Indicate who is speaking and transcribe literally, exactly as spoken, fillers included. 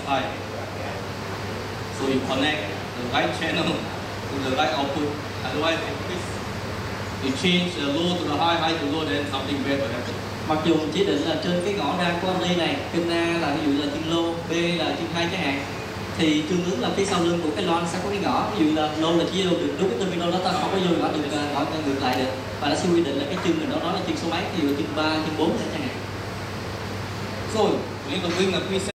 Speaker 1: high. So you connect the right channel to the right output. Otherwise, if you change the low to the high, high to low, then something bad will happen.
Speaker 2: Mặc dù mình chỉ định là trên cái ngõ ra của âm ly này, kênh A là ví dụ là chân lô, B là chân hai chẳng hạn, thì tương ứng là phía sau lưng của cái loa sẽ có cái ngõ, ví dụ là lô là chỉ vô được đúng cái terminal đó, ta không có vô ngõ được ngõ ngược lại được, và nó sẽ quy định là cái chân mình đó, đó là chân số mấy, ví dụ chân ba, chân bốn chẳng hạn.
Speaker 1: So we need to bring a preset.